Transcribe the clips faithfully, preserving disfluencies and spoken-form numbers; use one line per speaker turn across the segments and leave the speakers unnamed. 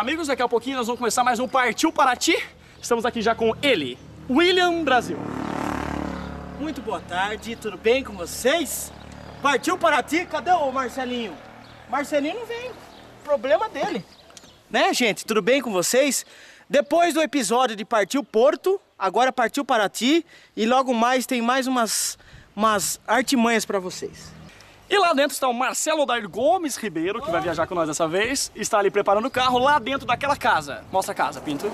amigos, daqui a pouquinho nós vamos começar mais um Partiu Paraty. Estamos aqui já com ele, William Brasil.
Muito boa tarde, tudo bem com vocês? Partiu Paraty, cadê o Marcelinho? Marcelinho não vem, problema dele. Né, gente, tudo bem com vocês? Depois do episódio de Partiu Porto, agora Partiu Paraty e logo mais tem mais umas, umas artimanhas para vocês.
E lá dentro está o Marcelo Odair Gomes Ribeiro, que vai viajar com nós dessa vez. Está ali preparando o carro lá dentro daquela casa. Mostra a casa, Pinto.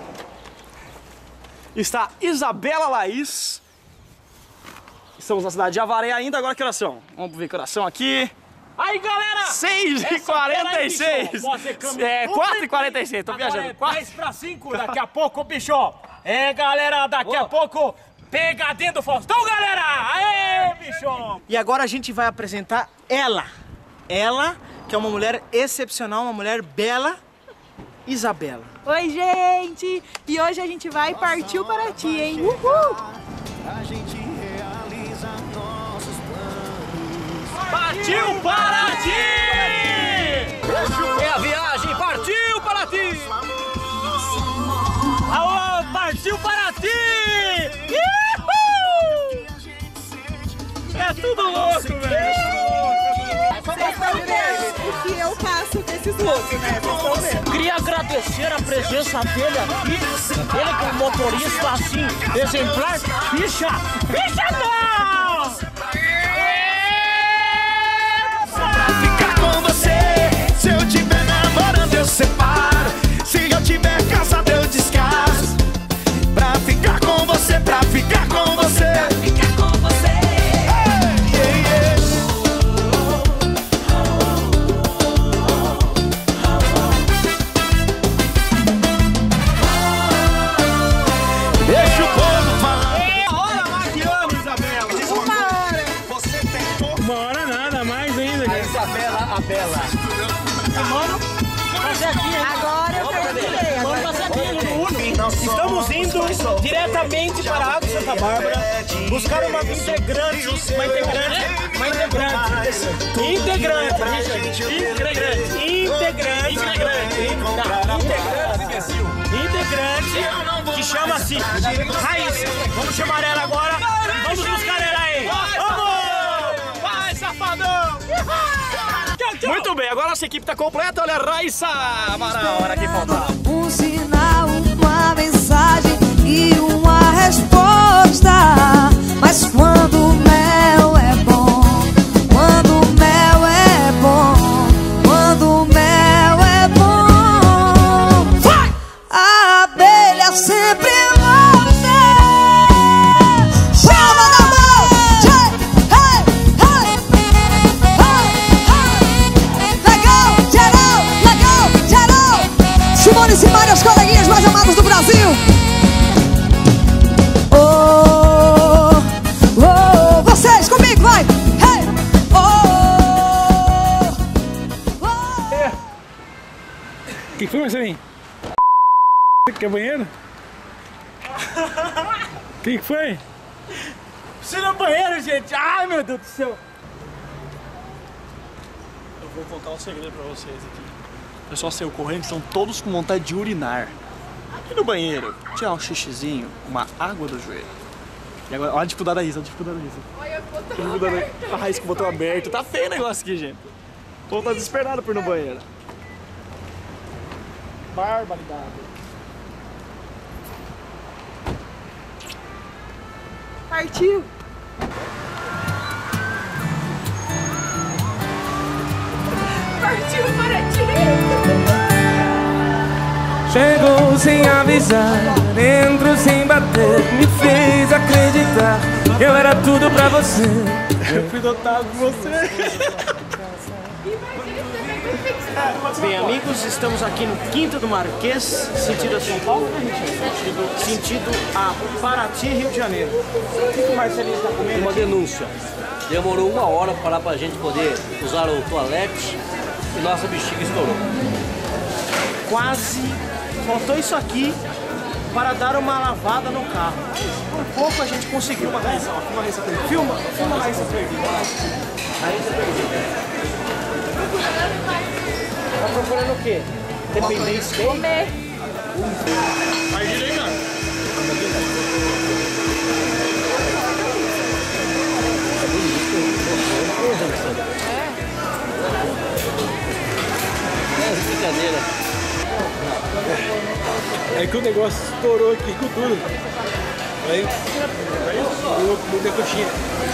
Está Isabela Laís. Estamos na cidade de Avaré ainda, agora que horas são? Vamos ver que horas são aqui.
Aí, galera!
seis e quarenta e seis! É, quatro e quarenta e seis, tô viajando.
É dez para cinco, daqui a pouco, bicho! É, galera, daqui a pouco, pegadinha do Faustão, galera! Aê, bicho! E agora a gente vai apresentar ela. Ela, que é uma mulher excepcional, uma mulher bela, Isabela.
Oi, gente! E hoje a gente vai Partiu Paraty, hein? Uhul!
A gente realiza nossos planos.
Partiu Paraty!
É a viagem, partiu Paraty! Alô, partiu Paraty! Uhul! É tudo louco, velho!
Vocês estão vendo o que eu passo desses loucos, né? Vocês estão vendo?
Queria agradecer a presença dele aqui. Ele que é um motorista assim, exemplar. Ficha! Ficha não!
Pra ficar com você, se eu tiver namorando eu separo. Se eu tiver casado eu descaso. Pra ficar com você, pra ficar com você. Pra ficar com você. Hey, yeah, yeah. Deixa o povo falar.
Uma hora maquiando, Isabela!
Uma hora!
Você tem
Uma hora nada mais ainda.
A Isabela, a Bela.
Mano, fazer aqui, hein?
Agora eu terminei.
Vamos
Agora
fazer aqui no Uno.
Estamos indo diretamente para a Água Santa Bárbara buscar uma integrante, uma integrante, uma integrante, integrante, integrante, integrante, integrante, integrante, que chama-se Raíssa. Vamos chamar ela agora e vamos buscar ela aí. Vamos! Vai, safadão!
Muito bem, agora nossa equipe está completa. Olha, Raíssa Amaral, era que faltava.
Um sinal, uma mensagem e uma resposta. Mas quando o mel é bom, quando o mel é bom, quando o mel é bom, vai! A abelha sempre volta. Chama na mão! Hey, hey, hey, hey. Legal, geral, legal, geral. Simone e Simária, as coleguinhas mais amadas do Brasil. Oh, oh, vocês comigo, vai. Hey, oh, oh.
O que foi, Marcelinho? Quer banheiro? O que foi?
Preciso ir no banheiro, gente. Ai, meu Deus do céu.
Eu vou contar um segredo pra vocês aqui. O pessoal saiu correndo, estão todos com vontade de urinar. Aqui no banheiro, tirar um xixizinho, uma água do joelho. E agora, olha a dificuldade da Isa, olha a dificuldade da Isa.
Olha, eu tô
Dificuldade da- A Raíssa com o botão aberto. Tá feio o negócio aqui, gente. O povo tá desesperado por ir no banheiro. Barbaridade.
Partiu! Partiu Paraty!
Chegou sem avisar, entrou sem bater, me fez acreditar que eu era tudo pra você.
Eu fui dotado por você.
Bem, amigos, estamos aqui no Quinta do Marquês, sentido a São Paulo, né, Richard? Sentido a Paraty, Rio de Janeiro. O que que o Marcelinho está comendo?
Uma denúncia. Demorou uma hora para a gente poder usar o toalete e nossa bexiga estourou.
Quase faltou isso aqui para dar uma lavada no carro. Por pouco a gente conseguiu. Filma, Raíssa, ó, filma a Raíssa perdida. Filma, filma a Raíssa perdida. Raíssa perdida. Tá procurando o quê? Independência Day.
Comer.
Ardida aí, cara.
É brincadeira.
É que o negócio estourou aqui com tudo. Aí, eu mudei a coxinha.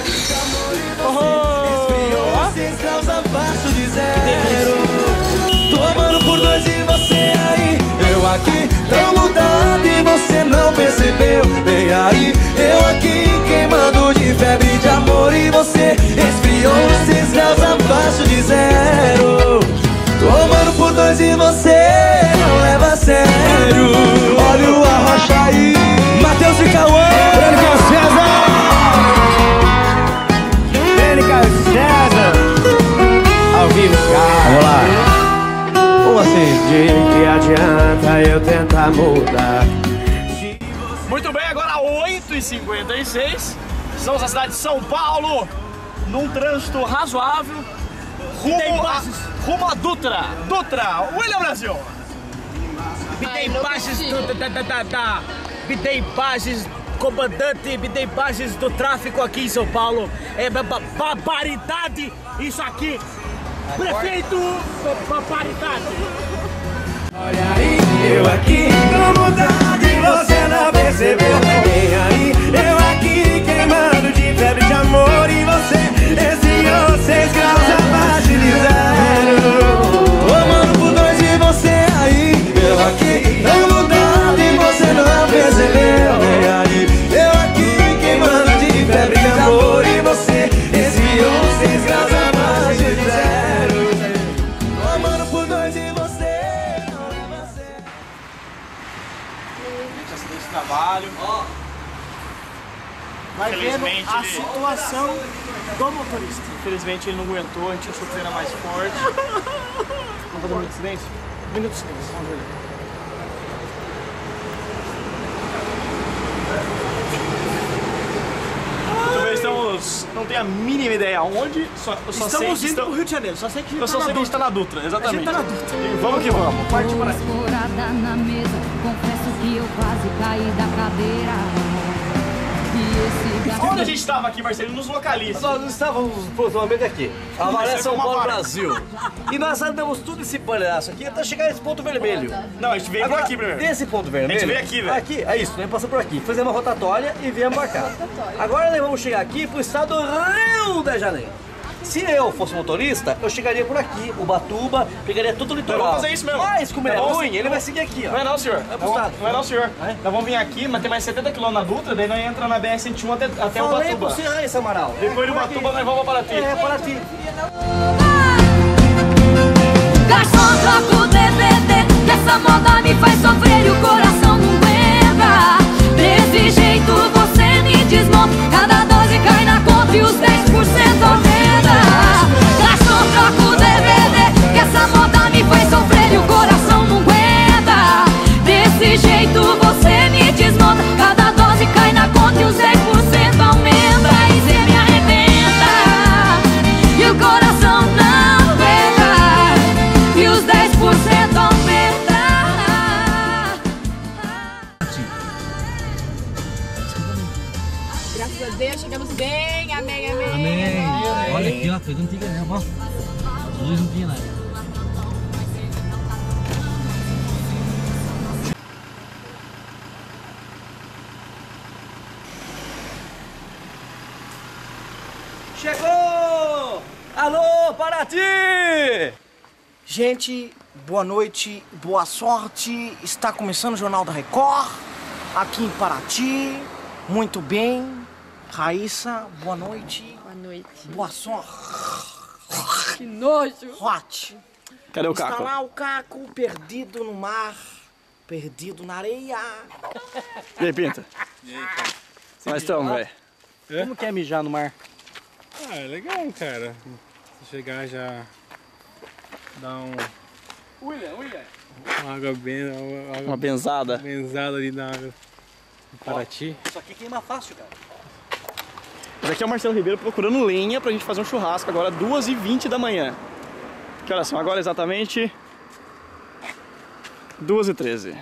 seis graus abaixo de zero. Tô amando por dois e você aí, eu aqui, tão mudado e você não percebeu. Vem aí, eu aqui, queimando de febre de amor e você esfriou. Seis graus abaixo de zero. Tô amando por dois e você não leva a sério. Olha o Arrocha aí, Matheus e Cauã, Brênica César. Brênica César, ao vivo, cara. Vamos lá. Como assim? De que adianta eu tentar mudar?
Muito bem, agora oito e cinquenta e seis. Estamos na cidade de São Paulo, num trânsito razoável. Rumo a, rumo a Dutra. Dutra, William Brasil.
Me dê imagens do, da, da, da, da. Me dê imagens, comandante, me dê imagens do tráfico aqui em São Paulo. É barbaridade isso aqui. Prefeito, barbaridade.
Olha aí, eu aqui, tô mudado e você não percebeu. Vem aí, eu aqui, queimando de febre de amor e você esfriou seis graus abaixo de zero. Tô amando por dois e você aí, eu aqui, tô mudado e você não percebeu. Vem aí, eu aqui, queimando de febre de amor e você esfriou seis graus abaixo de zero. Tô amando por dois e você não leva a sério.
Acidente de trabalho.
Vai vendo
Infelizmente,
a
ele-
situação do motorista.
Infelizmente ele não aguentou, a gente achou que ele era mais forte. Vamos fazer um minuto de silêncio?
Minuto de silêncio.
Vamos ver. Muito bem, estamos. Não tenho a mínima ideia aonde. Só, eu só sei
Estamos
que
indo
estamos-
pro Rio de Janeiro, só sei que
Eu só sei que a gente tá na Dutra, exatamente.
A gente tá na Dutra.
E vamos que vamos, parte para aí.
Escorada na mesa, confesso que eu quase caí da cadeira. E esse
Onde a gente estava aqui, Marcelino? Nos localiza.
Nós estávamos pontualmente aqui. A Maré São
Uma
Paulo,
vaga.
Brasil. E nós andamos tudo esse palhaço aqui até chegar nesse ponto vermelho.
Não, a gente veio por
Agora,
aqui primeiro.
desse ponto vermelho.
A gente veio aqui, velho.
Aqui, é isso, nós passamos por aqui. Fizemos uma rotatória e viemos pra cá. Agora nós vamos chegar aqui pro estado do Rio de Janeiro. Se eu fosse motorista, eu chegaria por aqui, Ubatuba, pegaria todo o litoral.
Nós vamos fazer isso mesmo.
Mas como ele é
Nós vamos
ruim,
seguir-
ele vai seguir aqui, ó.
Não é não, senhor.
É pro estado.
Não é não, senhor. Nós vamos vir aqui, mas tem mais setenta quilômetros na Dutra, daí nós entramos na B R cento e um até, até
Falei pra
Ubatuba.
você aí, Samaral.
Depois de Ubatuba nós vamos para ti.
É, para ti.
garçom, troca o D V D, que essa moda me faz sofrer e o coração não aguenta. Desse jeito você me desmonta, cada dose cai na conta e os dez por cento aumenta. Garçom, troca o D V D, que essa moda me faz sofrer e o coração não aguenta. Desse jeito você me desmonta, cada dose cai na conta e os dez por cento aumenta. E cê me arrebenta, e o coração não aguenta, e os dez por cento aumenta.
Graças a Deus, chegamos bem. Amém, amém. Amém.
Olha aqui, ó, coisa antiga mesmo, ó. As luzes não tinha nada.
Chegou! Alô, Paraty!
Gente, boa noite, boa sorte. Está começando o Jornal da Record, aqui em Paraty. Muito bem. Raíssa, boa noite.
Boa noite.
Boa sorte.
Que nojo.
Hot.
Cadê o
Está
Caco?
lá o Caco, perdido no mar, perdido na areia.
E aí, Pinta? Nós estamos, velho.
Como que é mijar no mar?
Ah, é legal, cara. Se chegar já dá um,
William, William.
uma água bem, uma, água
Uma benzada.
benzada ali na água em Paraty.
Isso aqui queima fácil, cara.
Esse aqui é o Marcelo Ribeiro procurando lenha pra gente fazer um churrasco agora, duas e vinte da manhã. Que horas são agora exatamente? duas e treze.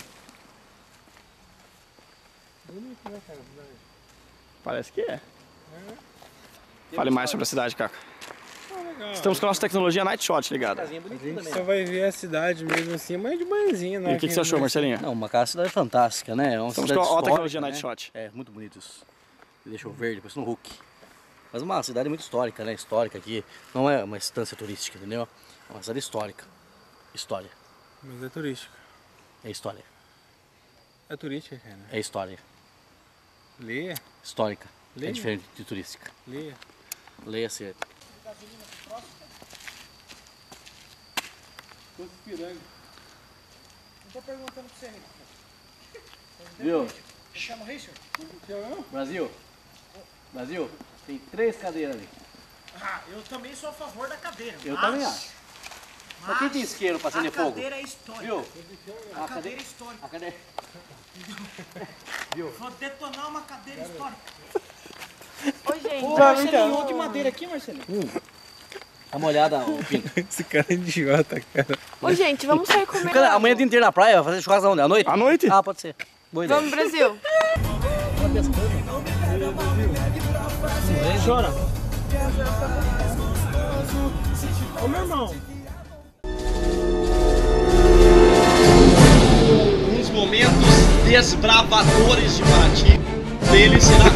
Parece que é. Fale mais sobre a cidade, Caco. Estamos com a nossa tecnologia Night Shot ligada.
A gente só vai ver a cidade mesmo assim, mas de manhãzinha, né?
E o que, que você achou, Marcelinho?
Não, uma casa cidade fantástica, né? É uma
Estamos
cidade
com a
histórica,
tecnologia
né?
Night Shot.
É, muito bonito isso. Deixa o verde, parece um Hulk. Mas uma cidade muito histórica, né? Histórica aqui. Não é uma estância turística, entendeu? É uma cidade histórica. História.
Mas é turística.
É história.
É turística, cara.
É história.
Leia.
Histórica.
Leia.
É diferente de turística.
Leia.
Leia-se.
Tô inspirando.
Não tô perguntando pra você aí.
Viu?
Você chama o Richard?
Brasil. Brasil. Tem três cadeiras ali.
Ah, eu também sou a favor da cadeira.
Eu
mas...
também acho. Mas quem tem isqueiro pra acender fogo?
A cadeira é histórica.
Viu?
A, a cadeira é histórica.
A cadeira...
Viu? Vou detonar uma cadeira histórica.
Ô, gente.
Ô, Marcelinho, olha que madeira aqui, Marcelinho.
Hum. Dá uma olhada, ô Pinto.
Esse cara é idiota, cara.
Ô, gente, vamos sair comer.
Cara, amanhã dia inteiro na praia, vai fazer churrasco onde? À noite?
À noite?
Ah, pode ser. Boa ideia.
Vamos, Brasil.
Chora. Ô, meu irmão.
Uns momentos desbravadores de Paraty. Deles será